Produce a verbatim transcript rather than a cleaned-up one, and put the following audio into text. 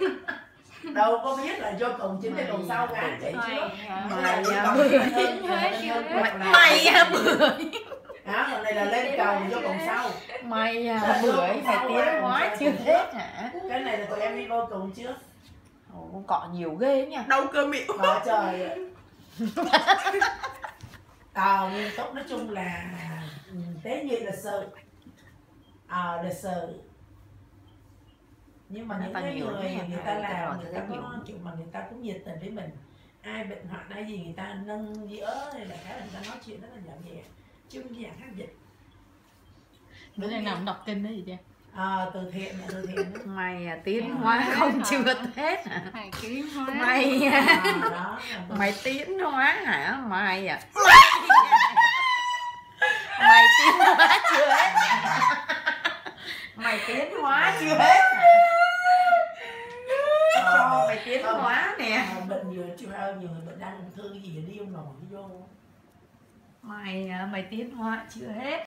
Đâu có biết là do cổng chính hay cổng sau gán chạy trước. Mày à bưởi. Mày à bưởi. Hả? Còn này là lên cầu do cổng sau. Mày à bưởi phải tiến hóa chưa hết hả? Cái này là tụi em đi vô cổng trước. Ồ, cọ nhiều ghê nhỉ. Đâu cơ miệng. Có trời ạ. Ờ, nghiêm túc nói chung là tế nhị lịch sự. Ờ, lịch sự. Nhưng mà những cái người người ta làm, người ta có kiểu mà người ta cũng nhiệt tình với mình. Ai bệnh hoạn hay gì người ta nâng đỡ hay là cái là người ta nói chuyện rất là nhỏ nhẹ. Chứ không dạng khác dịch. Bữa nay nào cũng đọc kinh đó gì chứ? À, từ thiện là từ thiện. Mày à, tiến hóa không chưa hết hả? Mày tiến hóa. Mày à, À, đó, mày tiến hóa hả? Mày à. Mày tiến hóa chưa hết. Mày tiến hóa chưa hết. Cho mày tiến hóa nè. À, bệnh nhiều chưa nhiều người bệnh đang ung thư gì đi ông nổi vô. Mày à, mày tiến hóa chưa hết.